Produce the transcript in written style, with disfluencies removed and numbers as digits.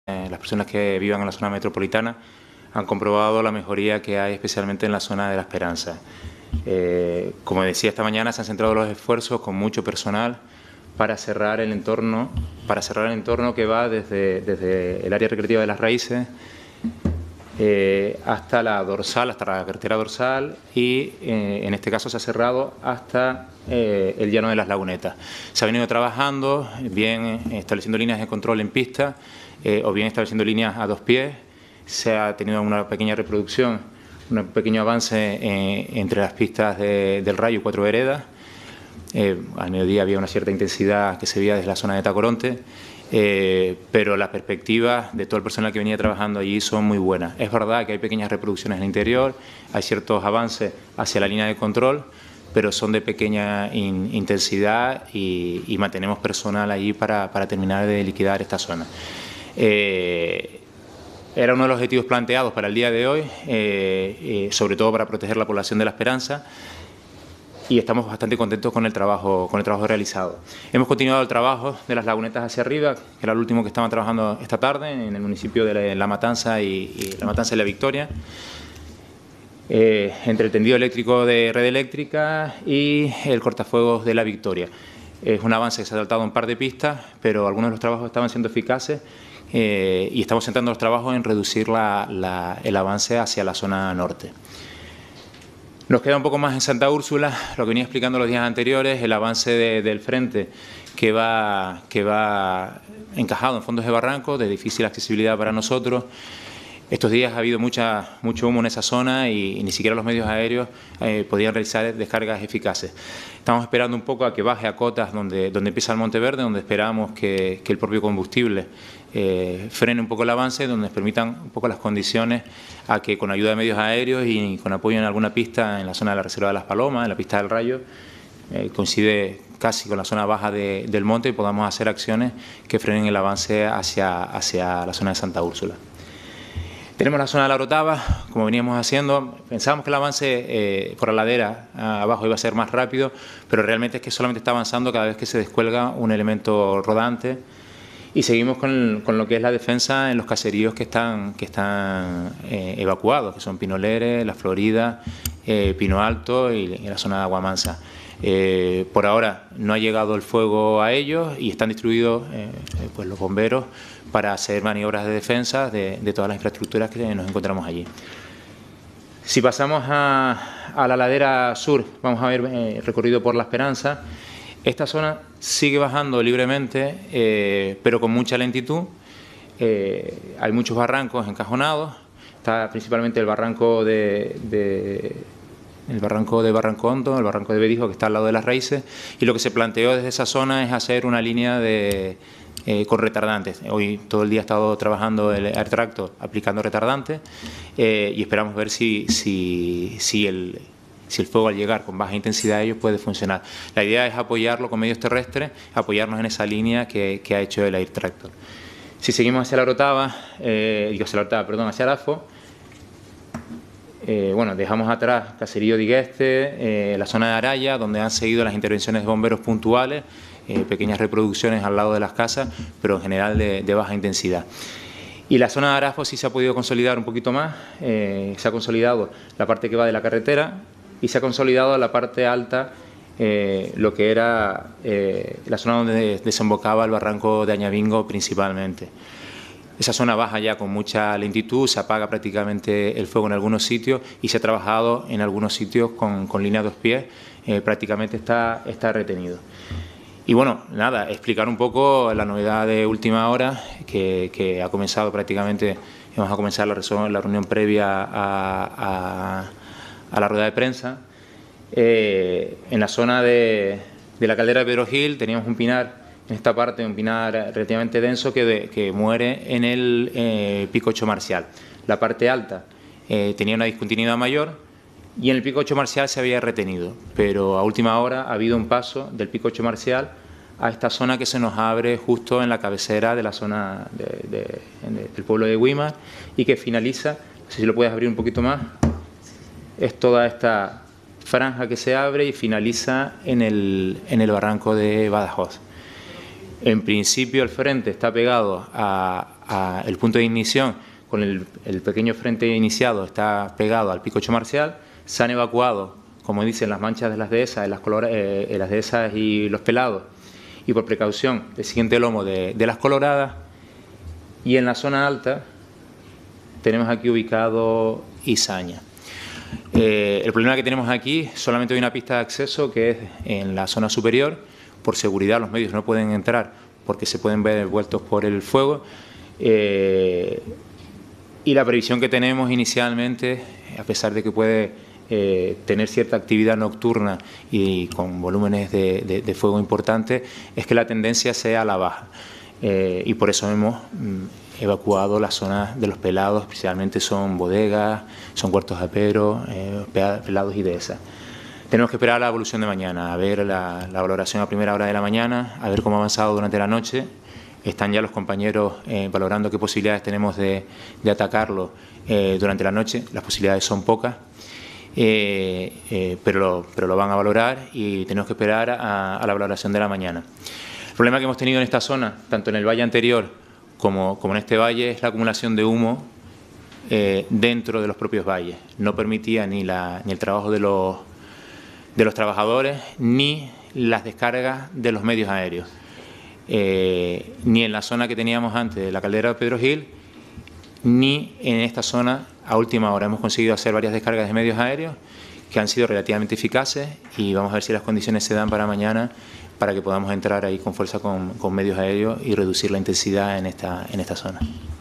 Las personas que vivan en la zona metropolitana han comprobado la mejoría que hay especialmente en la zona de La Esperanza. Como decía esta mañana, se han centrado los esfuerzos con mucho personal para cerrar el entorno que va desde el área recreativa de Las Raíces hasta la dorsal, hasta la carretera dorsal y en este caso se ha cerrado hasta el llano de las Lagunetas. Se ha venido trabajando, bien estableciendo líneas de control en pista o bien estableciendo líneas a dos pies. Se ha tenido una pequeña reproducción, un pequeño avance entre las pistas del Rayo y Cuatro Veredas. Al mediodía había una cierta intensidad que se veía desde la zona de Tacoronte, pero las perspectivas de todo el personal que venía trabajando allí son muy buenas. Es verdad que hay pequeñas reproducciones en el interior, hay ciertos avances hacia la línea de control, pero son de pequeña intensidad y mantenemos personal allí para terminar de liquidar esta zona. Era uno de los objetivos planteados para el día de hoy, sobre todo para proteger la población de La Esperanza, y estamos bastante contentos con el trabajo realizado. Hemos continuado el trabajo de las Lagunetas hacia arriba, que era el último que estaban trabajando esta tarde en el municipio de La Matanza y La Matanza y La Victoria, entre el tendido eléctrico de Red Eléctrica y el cortafuegos de La Victoria. Es un avance que se ha saltado un par de pistas, pero algunos de los trabajos estaban siendo eficaces y estamos centrando los trabajos en reducir el avance hacia la zona norte. Nos queda un poco más en Santa Úrsula, lo que venía explicando los días anteriores, el avance del frente que va encajado en fondos de barranco, de difícil accesibilidad para nosotros. Estos días ha habido mucho humo en esa zona y ni siquiera los medios aéreos podían realizar descargas eficaces. Estamos esperando un poco a que baje a cotas donde empieza el Monte Verde, donde esperamos que el propio combustible frene un poco el avance, donde nos permitan un poco las condiciones a que con ayuda de medios aéreos y con apoyo en alguna pista en la zona de la Reserva de las Palomas, en la pista del Rayo, coincide casi con la zona baja del monte y podamos hacer acciones que frenen el avance hacia la zona de Santa Úrsula. Tenemos la zona de la Orotava, como veníamos haciendo. Pensábamos que el avance por la ladera abajo iba a ser más rápido, pero realmente es que solamente está avanzando cada vez que se descuelga un elemento rodante. Y seguimos con lo que es la defensa en los caseríos que están evacuados, que son Pinoleres, La Florida, Pino Alto y la zona de Aguamansa. Por ahora no ha llegado el fuego a ellos y están distribuidos pues los bomberos para hacer maniobras de defensa de todas las infraestructuras que nos encontramos allí. Si pasamos a la ladera sur, vamos a ver recorrido por La Esperanza. Esta zona sigue bajando libremente, pero con mucha lentitud. Hay muchos barrancos encajonados. Está principalmente el barranco de Barranco Hondo, el barranco de Bedijo, que está al lado de Las Raíces, y lo que se planteó desde esa zona es hacer una línea con retardantes. Hoy todo el día he estado trabajando el AirTractor aplicando retardantes y esperamos ver si el fuego al llegar con baja intensidad ellos puede funcionar. La idea es apoyarlo con medios terrestres, apoyarnos en esa línea que ha hecho el AirTractor. Si seguimos hacia la Orotava, hacia Arafo, bueno, dejamos atrás Caserío de Igueste, la zona de Araya, donde han seguido las intervenciones de bomberos puntuales, pequeñas reproducciones al lado de las casas, pero en general de baja intensidad. Y la zona de Arafo sí se ha podido consolidar un poquito más, se ha consolidado la parte que va de la carretera y se ha consolidado la parte alta, lo que era la zona donde desembocaba el barranco de Añabingo principalmente. Esa zona baja ya con mucha lentitud, se apaga prácticamente el fuego en algunos sitios y se ha trabajado en algunos sitios con línea a dos pies, prácticamente está retenido. Y bueno, nada, explicar un poco la novedad de última hora que ha comenzado prácticamente, vamos a comenzar la reunión previa a la rueda de prensa. En la zona de la caldera de Pedro Gil teníamos un pinar. En esta parte, un pinar relativamente denso que muere en el pico 8 Marcial. La parte alta tenía una discontinuidad mayor y en el pico 8 Marcial se había retenido, pero a última hora ha habido un paso del pico 8 Marcial a esta zona que se nos abre justo en la cabecera de la zona del pueblo de Güímar y que finaliza, no sé si lo puedes abrir un poquito más, es toda esta franja que se abre y finaliza en el barranco de Badajoz. En principio el frente está pegado al punto de ignición, con el pequeño frente iniciado está pegado al pico 8 marcial. Se han evacuado, como dicen, las manchas de las dehesas, las dehesas y los pelados, y por precaución el siguiente lomo de las coloradas. Y en la zona alta tenemos aquí ubicado Izaña. El problema que tenemos aquí, solamente hay una pista de acceso que es en la zona superior. Por seguridad los medios no pueden entrar porque se pueden ver envueltos por el fuego. Y la previsión que tenemos inicialmente, a pesar de que puede tener cierta actividad nocturna y con volúmenes de fuego importantes, es que la tendencia sea a la baja. Y por eso hemos evacuado las zonas de los pelados, especialmente son bodegas, son huertos aperos, pelados y dehesas. Tenemos que esperar la evolución de mañana, a ver la valoración a primera hora de la mañana, a ver cómo ha avanzado durante la noche. Están ya los compañeros valorando qué posibilidades tenemos de atacarlo durante la noche. Las posibilidades son pocas, pero lo van a valorar y tenemos que esperar a la valoración de la mañana. El problema que hemos tenido en esta zona, tanto en el valle anterior como en este valle, es la acumulación de humo dentro de los propios valles. No permitía ni el trabajo de los trabajadores ni las descargas de los medios aéreos. Ni en la zona que teníamos antes de la caldera de Pedro Gil, ni en esta zona a última hora. Hemos conseguido hacer varias descargas de medios aéreos que han sido relativamente eficaces y vamos a ver si las condiciones se dan para mañana para que podamos entrar ahí con fuerza con medios aéreos y reducir la intensidad en esta zona.